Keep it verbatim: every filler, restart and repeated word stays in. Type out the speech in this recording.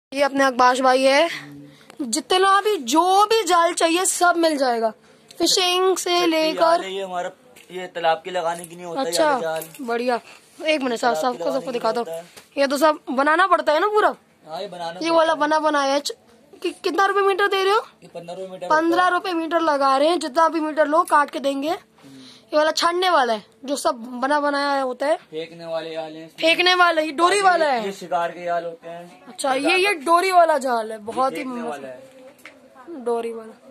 ये अपने अकबाश भाई है, जितना भी जो भी जाल चाहिए सब मिल जाएगा, फिशिंग से लेकर। ये हमारा ये तालाब के लगाने की नहीं होता। अच्छा जाल बढ़िया। एक मिनट साफ साफ को सबको दिखा दो। ये तो सब बनाना पड़ता है ना पूरा। हाँ ये बनाना ये वाला बना बनाया है। कि, कितना रुपए मीटर दे रहे हो? ये पंद्रह मीटर पंद्रह रुपए मीटर लगा रहे हैं। जितना भी मीटर लो काट के देंगे। ये वाला छानने वाला है, जो सब बना बनाया होता है। फेंकने वाले जाल हैं। फेंकने वाला ये डोरी वाला है। ये शिकार के जाल होते हैं। अच्छा ये ये डोरी वाला जाल है, बहुत ही वाला है डोरी वाला।